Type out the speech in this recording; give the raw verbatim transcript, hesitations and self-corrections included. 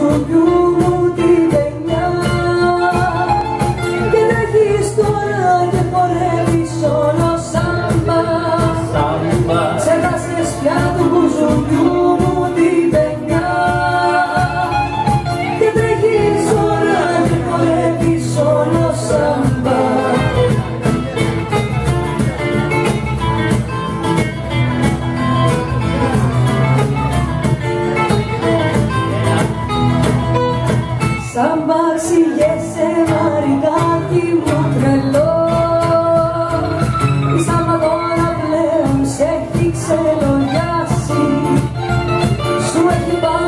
μπουζουριού μου την παινιά. Και τρέχεις τώρα και χορεύεις όλο σάμπα. Ξεχάσες πια του μπουζουριού μου την παινιά. Και τρέχεις τώρα και χορεύεις όλο σάμπα. Σάμπα ξηγέσαι μαρικάκι μου τρελό. Η σάμπα τώρα πλέον σ' έχει ξελογιάσει. Σου έχει πάρει